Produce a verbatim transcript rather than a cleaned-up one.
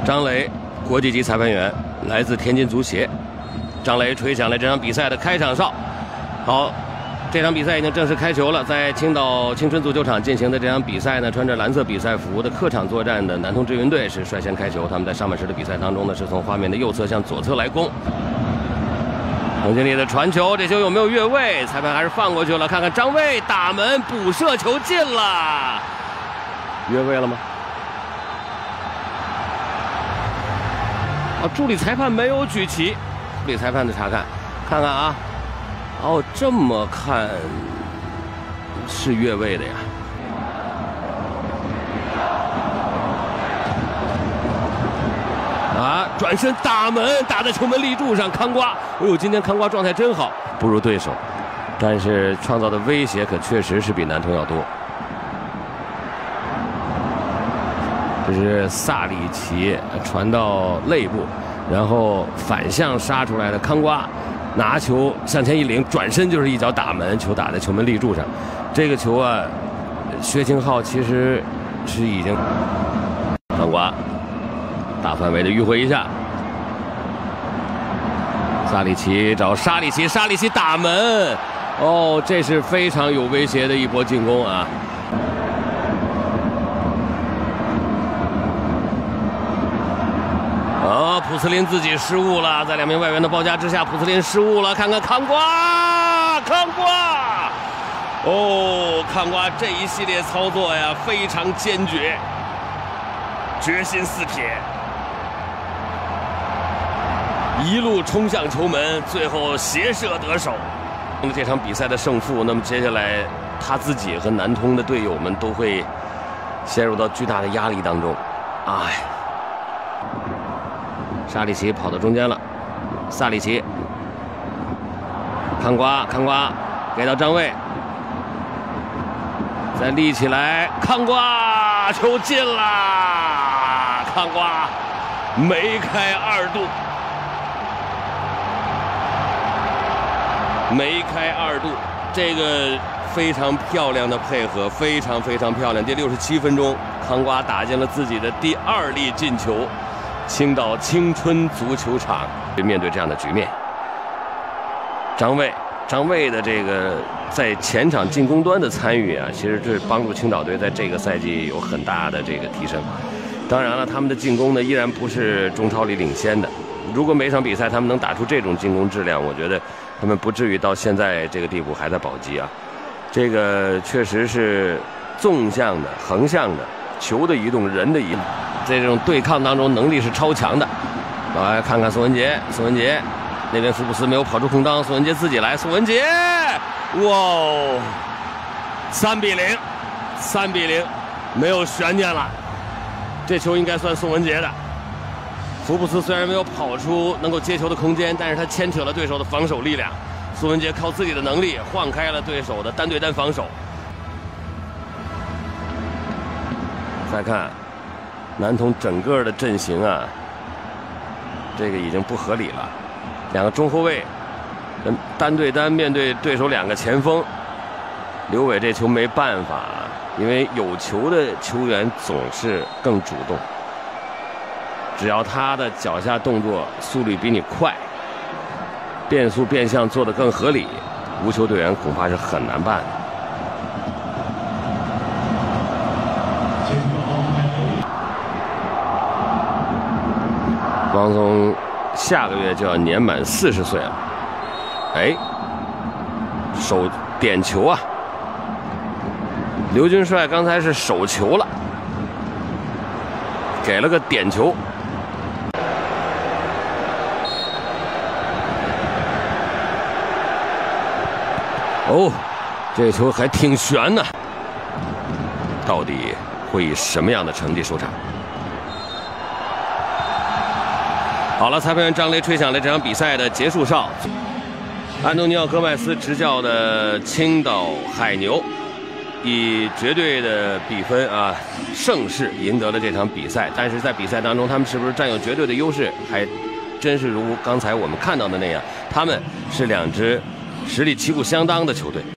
张磊，国际级裁判员，来自天津足协。张磊吹响了这场比赛的开场哨。好，这场比赛已经正式开球了。在青岛青春足球场进行的这场比赛呢，穿着蓝色比赛服的客场作战的南通志云队是率先开球。他们在上半时的比赛当中呢，是从画面的右侧向左侧来攻。洪经理的传球，这球有没有越位？裁判还是放过去了。看看张卫打门补射，球进了，越位了吗？哦，助理裁判没有举旗。助理裁判的查看，看看啊，哦，这么看是越位的呀。啊，转身打门，打在球门立柱上，康瓜，哎呦，今天康瓜状态真好，不如对手，但是创造的威胁可确实是比南通要多。这是萨里奇传到肋部，然后反向杀出来的康瓜，拿球向前一领，转身就是一脚打门，球打在球门立柱上。这个球啊，薛清浩其实是已经康瓜大范围的迂回一下，萨里奇找沙里奇，沙里奇打门，哦，这是非常有威胁的一波进攻啊！啊，普斯林自己失误了，在两名外援的包夹之下，普斯林失误了。看看康瓜，康瓜，哦，康瓜这一系列操作呀，非常坚决，决心似铁，一路冲向球门，最后斜射得手。那么这场比赛的胜负，那么接下来他自己和南通的队友们都会陷入到巨大的压力当中。哎。沙里奇跑到中间了，萨里奇，康瓜，康瓜给到张卫，再立起来，康瓜，球进了，康瓜梅开二度，梅开二度，这个非常漂亮的配合，非常非常漂亮。第六十七分钟，康瓜打进了自己的第二粒进球。青岛青春足球场面对这样的局面，张卫，张卫的这个在前场进攻端的参与啊，其实这帮助青岛队在这个赛季有很大的这个提升。当然了，他们的进攻呢依然不是中超里领先的。如果每场比赛他们能打出这种进攻质量，我觉得他们不至于到现在这个地步还在保级啊。这个确实是纵向的、横向的。球的移动，人的移动，在这种对抗当中能力是超强的。来看看宋文杰，宋文杰那边福布斯没有跑出空当，宋文杰自己来，宋文杰，哇哦，三比零，三比零，没有悬念了，这球应该算宋文杰的。福布斯虽然没有跑出能够接球的空间，但是他牵扯了对手的防守力量，宋文杰靠自己的能力晃开了对手的单对单防守。再看南通整个的阵型啊，这个已经不合理了。两个中后卫单对单面对对手两个前锋，刘伟这球没办法，因为有球的球员总是更主动，只要他的脚下动作速率比你快，变速变向做得更合理，无球队员恐怕是很难办的。王松下个月就要年满四十岁了，哎，手点球啊！刘军帅刚才是手球了，给了个点球。哦，这球还挺悬呢，到底会以什么样的成绩收场？好了，裁判员张雷吹响了这场比赛的结束哨。安东尼奥·戈麦斯执教的青岛海牛以绝对的比分啊胜势赢得了这场比赛。但是在比赛当中，他们是不是占有绝对的优势，还真是如刚才我们看到的那样，他们是两支实力旗鼓相当的球队。